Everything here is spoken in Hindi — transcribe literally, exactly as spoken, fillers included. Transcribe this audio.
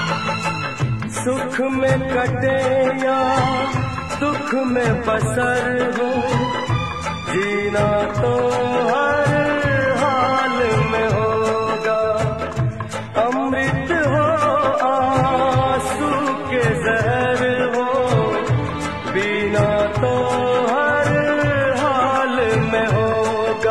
सुख में कटे या दुख में बसर हो, जीना तो हर